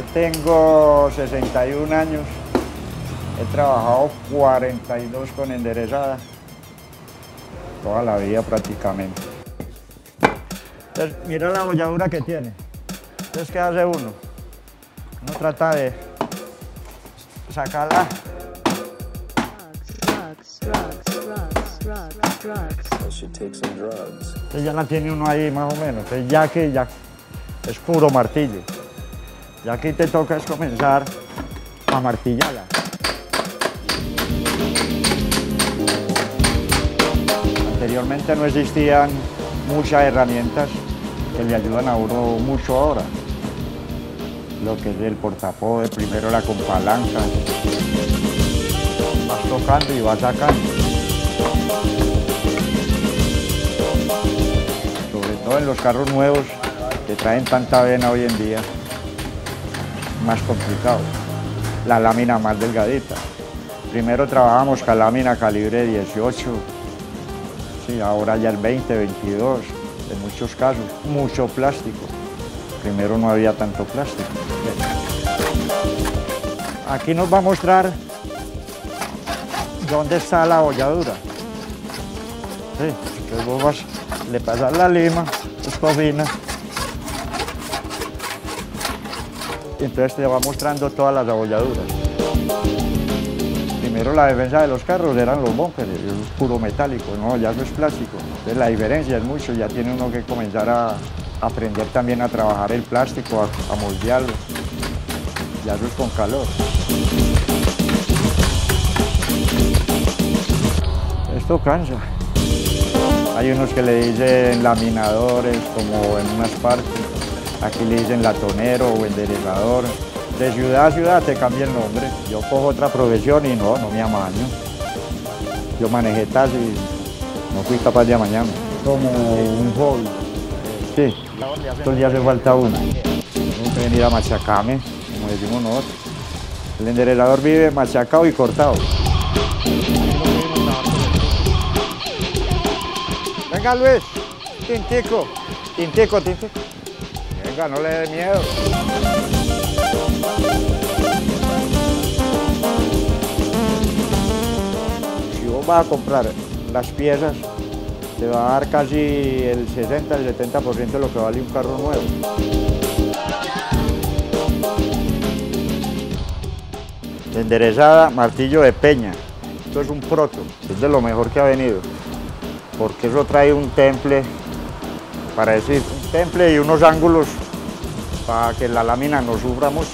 Yo tengo 61 años, he trabajado 42 con enderezada, toda la vida prácticamente. Entonces, mira la bolladura que tiene. Entonces, ¿qué hace uno? Uno trata de sacarla. Entonces ya la tiene uno ahí más o menos. Entonces ya es puro martillo. Ya aquí te toca es comenzar a martillarla. Anteriormente no existían muchas herramientas que le ayudan a uno mucho ahora. Lo que es el portapoder, primero la con palanca. Vas tocando y vas sacando. Sobre todo en los carros nuevos que traen tanta vena hoy en día, más complicado. La lámina más delgadita. Primero trabajábamos con lámina calibre 18, sí, ahora ya el 20, 22, en muchos casos, mucho plástico. Primero no había tanto plástico. Aquí nos va a mostrar dónde está la bolladura. Sí, entonces vos le pasas la lima, escobina, y entonces te va mostrando todas las abolladuras. Primero la defensa de los carros eran los bumpers, eso es puro metálico, no, ya eso es plástico. Entonces la diferencia es mucho, ya tiene uno que comenzar a aprender también a trabajar el plástico, a moldearlo. Ya eso es con calor. Esto cansa. Hay unos que le dicen laminadores, como en unas partes. Aquí le dicen latonero o enderezador. De ciudad a ciudad te cambia el nombre. Yo cojo otra profesión y no me amaño. Yo manejé taxi y no fui capaz de amañarme. Como un hobby. Sí, estos días hace falta uno. Tengo que venir a machacarme, como decimos nosotros. El enderezador vive machacado y cortado. Venga Luis, tintico, tintico, tintico. Venga, no le dé miedo. Si vos vas a comprar las piezas, te va a dar casi el 60, el 70% de lo que vale un carro nuevo. Enderezada, martillo de peña. Esto es un proto, es de lo mejor que ha venido. Porque eso trae un temple, para decir, un temple y unos ángulos para que la lámina no sufra mucho.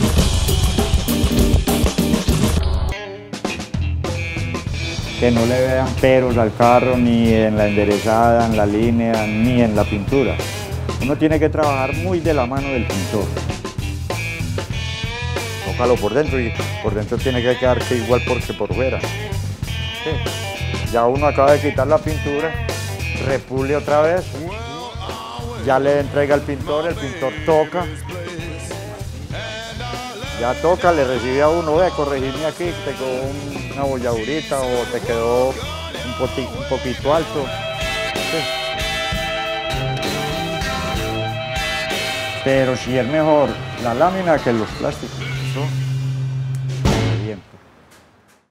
Que no le vean peros al carro, ni en la enderezada, en la línea, ni en la pintura. Uno tiene que trabajar muy de la mano del pintor. Tócalo por dentro y por dentro tiene que quedarse igual que por fuera. Sí. Ya uno acaba de quitar la pintura, repule otra vez, ya le entrega al pintor, el pintor toca. Ya toca, le recibe a uno, corregirme aquí, te quedó una bolladurita o te quedó un poquito alto. Sí. Pero sí es mejor la lámina que los plásticos.